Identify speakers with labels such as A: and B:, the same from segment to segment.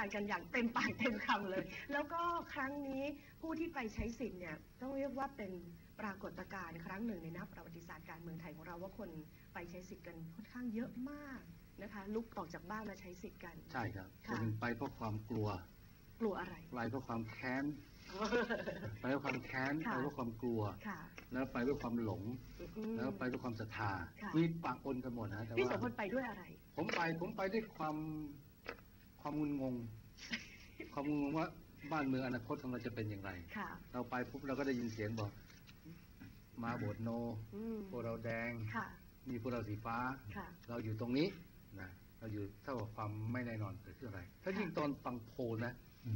A: ารณ์กันอย่างเต็มปากเต็มคำเลยแล้วก็ครั้งนี้ผู้ที่ไปใช้สิทธิ์เนี่ยต้องเรียกว่าเป็นปรากฏการณ์ครั้งหนึ่งในนับประวัติศาสตร์การเมืองไทยของเราว่าคนไปใช้สิทธิ์กันค่อนข้างเยอะมากนะคะลุกออกจากบ้านมาใช้สิทธิ์กัน
B: ใช่ครับคนไปเพราะความกลัว
A: อะไร
B: ไปเพราะความแค้นไปเพราะความแค้นไปเพราะความกลัวแล้วไปด้วยความหลงแล้วไปด้วยความศรัทธามีปะปนกันหมดนะแต่ว่า
A: พี่โสพลไปด้วยอะไร
B: ผมไปด้วยความงุนงงว่าบ้านเมืองอนาคตของเราจะเป็นอย่างไรเราไปปุ๊บเราก็ได้ยินเสียงบอกมาโบสถ์โนพวกเราแดงมีพวกเราสีฟ้าเราอยู่ตรงนี้นะเราอยู่เท่ากับความไม่แน่นอนเกิดขึ้นอะไรถ้ายิ่งตอนฟังโพลนะ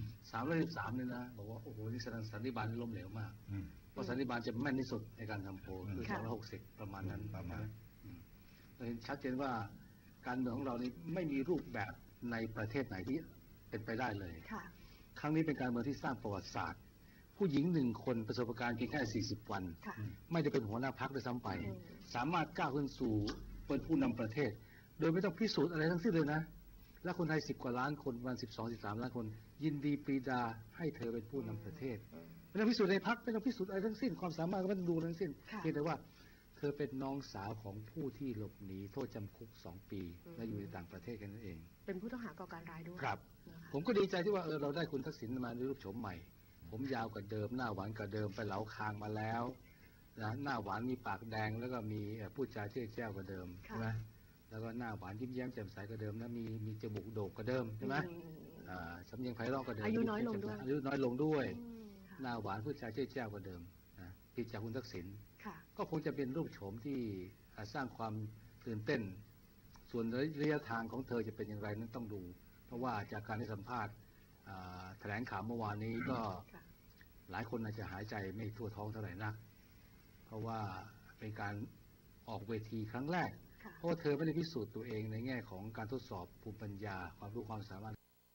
B: 313เนี่ยนะบอกว่าโอ้โหนี่สันนิบาตล้มเหลวมากเพราะสันนิบาตจะแม่นที่สุดในการทำโพลคือ260ประมาณนั้นเราเห็นชัดเจนว่าการเมืองของเรานี้ไม่มีรูปแบบในประเทศไหนที่เป็นไปได้เลยครั้งนี้เป็นการเมืองที่สร้างประวัติศาสตร์ผู้หญิง1 คนประสบการณ์เพียงแค่40 วันไม่ได้เป็นหัวหน้าพรรคด้วยซ้ำไปสามารถก้าวขึ้นสู่เป็นผู้นำประเทศโดยไม่ต้องพิสูจน์อะไรทั้งสิ้นเลยนะและคนไทย10 กว่าล้านคนประมาณ12-13 ล้านคนยินดีปรีดาให้เธอเป็นผู้นำประเทศไม่ต้องพิสูจน์ในพรรคไม่ต้องพิสูจน์อะไรทั้งสิ้นความสามารถก็ไม่ต้องดูทั้งสิ้นเพียงแต่ว่าเธอเป็นน้องสาวของผู้ที่หลบหนีโทษจำคุก2 ปีและอยู่ในต่างประเทศกันนั่นเอง
A: เป็นผู้ต้องหาก่อการร้ายด้วย
B: ครับผมก็ดีใจที่ว่าเราได้คุณทักษิณมาในรูปโฉมใหม่ผมยาวกว่าเดิมหน้าหวานกว่าเดิมไปเหลาคางมาแล้วนะหน้าหวานมีปากแดงแล้วก็มีพูดจาเจ้ยแจ้วกว่าเดิมใช่ไหมแล้วก็หน้าหวานยิ้มแย้มแจ่มใสกว่าเดิมนะมีจมูกโด่งกว่าเดิมใช่ไหมสำเนียงไพเราะกว่าเดิม
A: อายุน้อยลง
B: ด้วยหน้าหวานพูดจาเจ้ยแจ้วกว่าเดิมนะผิดจากคุณทักษิณก็คงจะเป็นรูปโฉมที่สร้างความตื่นเต้นส่วนระยะทางของเธอจะเป็นอย่างไรนั้นต้องดูเพราะว่าจากการให้สัมภาษณ์แถลงข่าวเมื่อวานนี้ก็หลายคนอาจจะหายใจไม่ทั่วท้องเท่าไหร่นักเพราะว่าเป็นการออกเวทีครั้งแรกเพราะว่าเธอไม่ได้พิสูจน์ตัวเองในแง่ของการทดสอบภูมิปัญญาความรู้ความสามารถ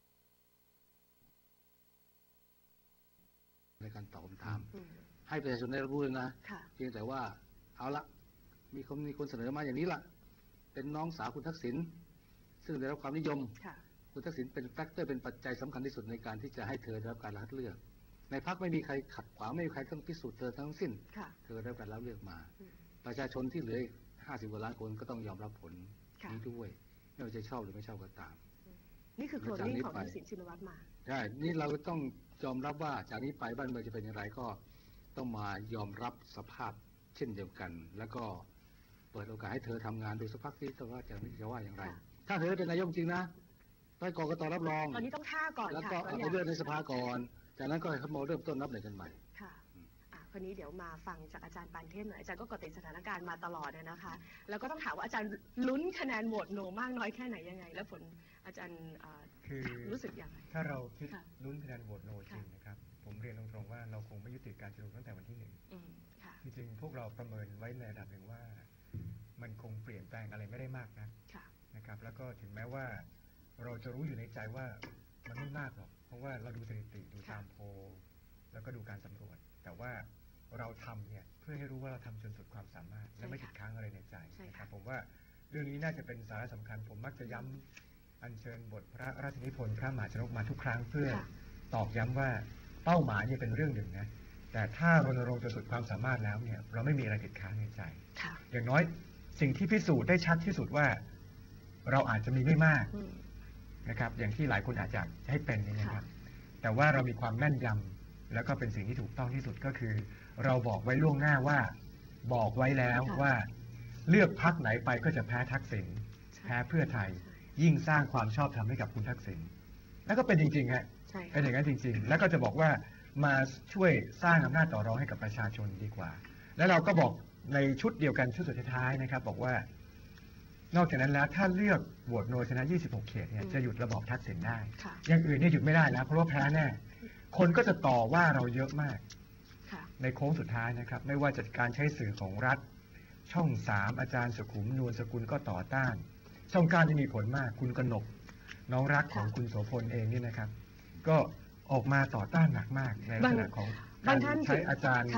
B: ในการตอบคำถามให้ประชาชนได้รู้เลยนะเพียงแต่ว่าเอาละมีคนเสนอมาอย่างนี้ละเป็นน้องสาวคุณทักษิณซึ่งได้รับความนิยมคุณทักษิณเป็นแฟกเตอร์เป็นปัจจัยสำคัญที่สุดในการที่จะให้เธอได้รับการคัดเลือกในพรรคไม่มีใครขัดขวางไม่มีใครต้องพิสูจน์เธอทั้งสิ้นเธอได้รับการรับเลือกมาประชาชนที่เหลือ50 กว่าล้านคนก็ต้องยอมรับผลนี้ด้วยไม่ว่าจะชอบหรือไม่ชอบก็ตาม
A: นี่คือโคลนนิ่งของทักษิณชินวัตรมา
B: ใช่นี่เราต้องยอมรับว่าจากนี้ไปบ้านเมืองจะเป็นอย่างไรก็ต้องมายอมรับสภาพเช่นเดียวกันแล้วก็เปิดโอกาสให้เธอทำงานดูสักพักที่ว่าจะว่าอย่างไรถ้าเธอเป็นนายกจริงนะไปกกต.รับรอง
A: ตอนนี้ต้องท่าก่อน
B: แล้วก็เอาไปเลือกในสภาก่อนจากนั้นก็ให้เขามาเริ่มต้นนับหนึ่งกันใหม่
A: ค่ะคนนี้เดี๋ยวมาฟังจากอาจารย์ปานเทพหน่อยอาจารย์ก็เกาะติดสถานการณ์มาตลอดนะคะแล้วก็ต้องถามว่าอาจารย์ลุ้นคะแนนโหวตโนมากน้อยแค่ไหนยังไงแล้วผลอาจารย์
C: คือ
A: รู้สึกอย่างไร
C: ถ้าเราคิดลุ้นคะแนนโหวตโนจริงนะครับผมเรียนตรงๆว่าเราคงไม่ยุติการชุมนุมตั้งแต่วันที่1จริงๆพวกเราประเมินไว้ในระดับหนึ่งว่ามันคงเปลี่ยนแปลงอะไรไม่ได้มากนะครับแล้วก็ถึงแม้ว่าเราจะรู้อยู่ในใจว่ามันไม่มากหรอกเพราะว่าเราดูสถิติดูตามโพลแล้วก็ดูการสำรวจแต่ว่าเราทำเนี่ยเพื่อให้รู้ว่าเราทำจนสุดความสามารถและไม่ติดค้างอะไรในใจนะครับผมว่าเรื่องนี้น่าจะเป็นสาระสำคัญผมมักจะย้ำอัญเชิญบทพระราชนิพนธ์พระมหาชนกมาทุกครั้งเพื่อตอกย้ำว่าเป้าหมายเนี่ยเป็นเรื่องหนึ่งนะแต่ถ้ารณรงค์จนสุดความสามารถแล้วเนี่ยเราไม่มีอะไรติดค้างในใจอย่างน้อยสิ่งที่พิสูจน์ได้ชัดที่สุดว่าเราอาจจะมีไม่มากนะครับอย่างที่หลายคนอาจจะให้เป็นนี่นะครับแต่ว่าเรามีความแม่นยำแล้วก็เป็นสิ่งที่ถูกต้องที่สุดก็คือเราบอกไว้ล่วงหน้าว่าบอกไว้แล้วว่าเลือกพรรคไหนไปก็จะแพ้ทักษิณแพ้เพื่อไทยยิ่งสร้างความชอบธรรมให้กับคุณทักษิณแล้วก็เป็นจริงๆฮะเป็นอย่างนั้นจริงๆแล้วก็จะบอกว่ามาช่วยสร้างอำนาจต่อรองให้กับประชาชนดีกว่าแล้วเราก็บอกในชุดเดียวกันชุดสุดท้ายนะครับบอกว่านอกจากนั้นแล้วถ้าเลือกโหวตโนชนะ26 เขตเนี่ยจะหยุดระบอบทักษิณได้อย่างอื่นเนี่ยหยุดไม่ได้แล้วเพราะว่าแพ้แน่คนก็จะต่อว่าเราเยอะมากในโค้งสุดท้ายนะครับไม่ว่าจะการใช้สื่อของรัฐช่อง3อาจารย์สุขุมนวลสกุลก็ต่อต้านช่อง9ที่มีผลมากคุณกนกน้องรักของคุณโสพลเองนี่นะครับก็ออกมาต่อต้านหนักมากในขณะของการใช้อาจารย์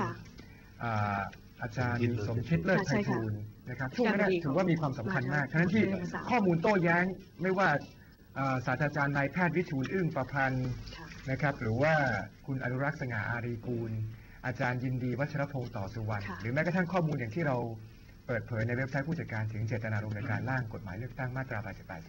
C: สมคิดเลิศไพฑูรย์นะครับช่วงนั้นถือว่ามีความสำคัญมากทั้งที่ข้อมูลโต้แย้งไม่ว่าศาสตราจารย์นายแพทย์วิทูลอึ้งประพันธ์นะครับหรือว่าคุณอนุรักษ์สง่าอารีกูลอาจารย์ยินดีวัชรพงศ์ต่อสุวรรณหรือแม้กระทั่งข้อมูลอย่างที่เราเปิดเผยในเว็บไซต์ผู้จัดการถึงเจตนารมณ์ในการร่างกฎหมายเลือกตั้งมาตรา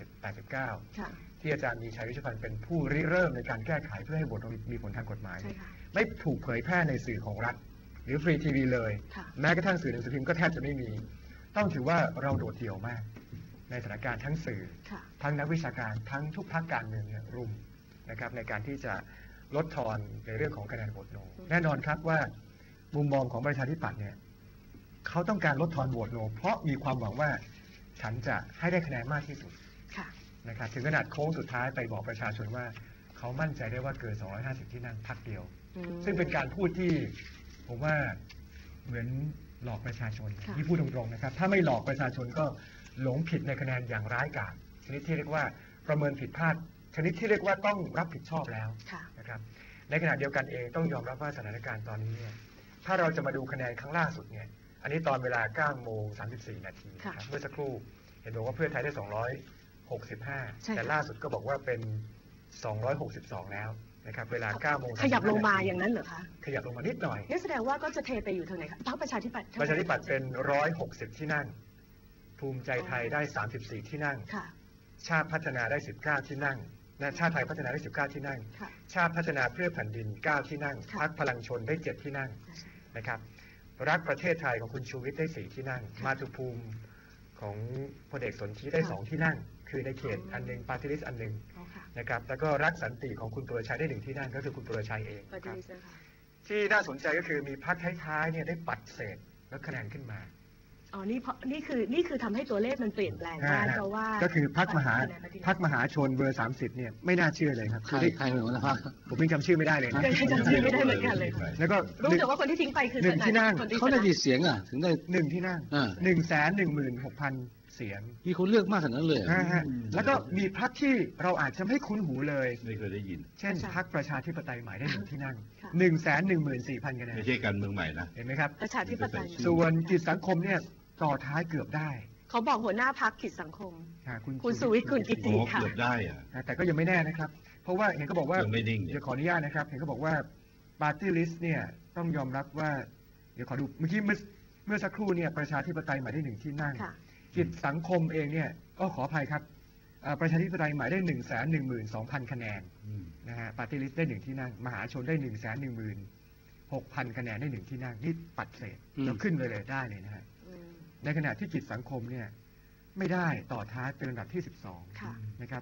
C: 89 ที่อาจารย์มีชัยวิชพันธ์เป็นผู้ริเริ่มในการแก้ไขเพื่อให้บทมีผลทางกฎหมายไม่ถูกเผยแพร่ในสื่อของรัฐหรือฟรีทีวีเลยแม้กระทั่งสื่อหนังสือพิมพ์ก็แทบจะไม่มีต้องถือว่าเราโดดเดี่ยวมากในสถานการณ์ทั้งสื่อทั้งนักวิชาการทั้งทุกพรรคการเมืองเนี่ยรุมนะครับในการที่จะลดทอนในเรื่องของคะแนนโหวตโนแน่นอนครับว่ามุมมองของประชาธิปัตย์เนี่ยเขาต้องการลดทอนโหวตโนเพราะมีความหวังว่าฉันจะให้ได้คะแนนมากที่สุดนะครับถึงขนาดโค้งสุดท้ายไปบอกประชาชนว่าเขามั่นใจได้ว่าเกิน250ที่นั่งพรรคเดียวซึ่งเป็นการพูดที่ผมว่าเหมือนหลอกประชาชนที่พูดตรงๆนะครับถ้าไม่หลอกประชาชนก็หลงผิดในคะแนนอย่างร้ายกาจชนิดที่เรียกว่าประเมินผิดพลาดชนิดที่เรียกว่าต้องรับผิดชอบแล้วนะครับในขณะเดียวกันเองต้องยอมรับว่าสถานการณ์ตอนนี้เนี่ยถ้าเราจะมาดูคะแนนครั้งล่าสุดเนี่ยอันนี้ตอนเวลา 9:34 นาทีเมื่อสักครู่เห็นบอกว่าเพื่อไทยได้265แต่ล่าสุดก็บอกว่าเป็น262แล้วนะครับเวลา 9 โมง
A: ขยับลงมาอย่างนั้นเหรอคะ
C: ขยับลงมานิดหน่อย
A: นี่แสดงว่าก็จะเทไปอยู่ทางไหนครับพรรคประชาธิปัตย์
C: เป็น160ที่นั่งภูมิใจไทยได้34ที่นั่งชาติพัฒนาได้19ที่นั่งชาติไทยพัฒนาได้19ที่นั่งชาติพัฒนาเพื่อแผ่นดิน9ที่นั่งพรรคพลังชนได้7ที่นั่งนะครับรักประเทศไทยของคุณชูวิทย์ได้4ที่นั่งมาตุภูมิของพลเอกสนธิได้2ที่นั่งคือในเขตอันนึงปาร์ตี้ลิสต์อันนึงนะครับแล้วก็รักสันติของคุณปุรชัยได้1ที่นั่งก็คือคุณปุรชัยเองครับที่น่าสนใจก็คือมีพรรคท้ายๆเนี่ยได้ปัดเศษแล้วคะแนนขึ้นมา
A: อ๋อนี่คือทำให้ตัวเลขมันเปลี่ยนแปลงได้เพราะว่า
C: ก็คือพรรคมหาชนเบอร์30เนี่ยไม่น่าเชื่อเลยครับ
B: ใครเหมือนกัน
C: ผมยังจำชื่อไม่ได้เลยนะ
A: จำชื่อไม่ได้เหมือนกันเลยแล้วก็รู้แต่ว่าคนที่ทิ้งไปคือ
C: 1ที่นั่ง
B: เขาได้กี่เสียงอ่ะถึงได้
C: 1ที่นั่ง116,000 เสียง
B: มีคนเลือกมากขนาดนั้นเลย
C: แล้วก็มีพรรคที่เราอาจจะไม่คุ้นหูเลย
D: ไม่เคยได้ยิน
C: เช่นพรรคประชาธิปไตยใหม่ได้1ที่นั่ง114,000 คะแนน
D: ไม่ใช่การเมืองใหม่นะ
C: เห็นไหมครับ
A: ประชาธิปไตย
C: ส่วนกิจสังคมเนี่ยต่อท้ายเกือบได้
A: เขาบอกหัวหน้าพรรคกิจสังคมคุณสุวิทย์คุณกิติค่ะ
D: เกือบได้อะ
C: แต่ก็ยังไม่แน่นะครับเพราะว่าเห็นเขาบอกว่าเดี๋ยวขออนุญาตนะครับเห็นเขาบอกว่าปาร์ตี้ลิสต์เนี่ยต้องยอมรับว่าเดี๋ยวขอดูเมื่อสักครู่เนี่ยประชาธิปไตยใหม่ได้1ที่นั่งกิจสังคมเองเนี่ยก็ขออภัยครับประชาธิปไตยใหม่ได้112,000 คะแนนนะฮะปาร์ตี้ลิสต์ได้1ที่นั่งมหาชนได้116,000 คะแนนได้1ที่นั่งนี่ปัดเศษแล้วขึ้นเลยได้เลยนะฮะในขณะที่กิจสังคมเนี่ยไม่ได้ต่อท้ายเป็นลำดับที่12นะครับ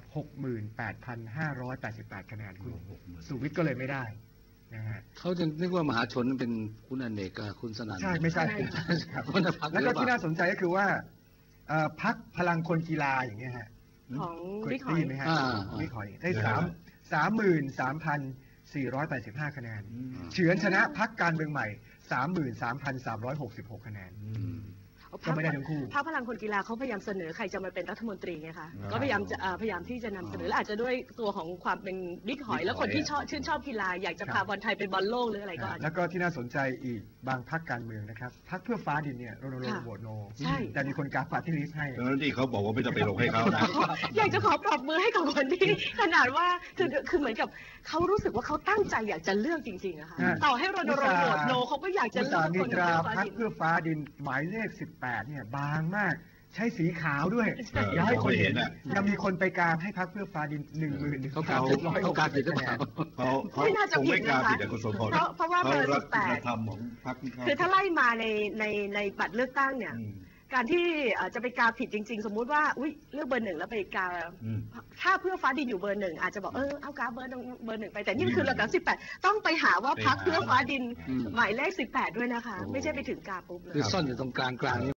C: 68,588 คะแนนคุณสุวิทย์ก็เลยไม่ได้นะฮะ
B: เขาจะนึกว่ามหาชนเป็นคุณอเนกกับคุณสนั่น
C: ใช่ไม่ใช่แล้วก็ที่น่าสนใจก็คือว่าพรรคพลังคนกีฬาอย่างเงี้ยฮะ
A: ของบิ๊กหอย
C: ไหมฮะบิ๊กหอยได้33,485 คะแนนเฉือนชนะพรรคการเมืองใหม่ 33,366 คะแนนก็ไม่ได้ทั้งคู่
A: พรรคพลังคนกีฬาเขาพยายามเสนอใครจะมาเป็นรัฐมนตรีไงคะก็พยายามที่จะนำเสนอและอาจจะด้วยตัวของความเป็นบิ๊กหอยแล้วคนที่ชื่นชอบกีฬาอยากจะพาบอลไทยไปบอลโลกหรืออะไรก็
C: แล้วก็ที่น่าสนใจอีกบางพรรคการเมืองนะครับพรรคเพื่อฟ้าดินเนี่ยรณรงค์โหวตโนแต่มีคนกาปาร์ตี้ลิสต์ให้
D: แล้วที่เขาบอกว่าไม่จะไปลงให้เขานะ
A: อยากจะขอปรบมือให้กับคนที่ขนาดว่าคือเหมือนกับเขารู้สึกว่าเขาตั้งใจอยากจะเลือกจริงๆอะค่ะต่อให้รณรงค์โหวตโนเขาก็อยากจะเลือกคน
C: ที่พรรคเพื่อฟ้าดินหมายเลข18เนี่ยบางมากใช้สีขาวด้วยอยากให้คนเห็นยังมีคนไปกาให้พรรคเพื่อฟ้าดิน11,000
B: เขากาผิดหรือเปล่า
A: ไม่น่าจะผิดนะคะเพราะว่าเบอร์18คือถ้าไล่มาในบัตรเลือกตั้งเนี่ยการที่จะไปกาผิดจริงๆสมมุติว่าเลือกเบอร์1แล้วไปกาถ้าเพื่อฟ้าดินอยู่เบอร์1อาจจะบอกเอากาเบอร์1ไปแต่นี่คือระดับ18ต้องไปหาว่าพรรคเพื่อฟ้าดินหมายเลข18ด้วยนะคะไม่ใช่ไปถึงกาปุ๊บเลย
B: คือซ่อนอยู่ตรงกลาง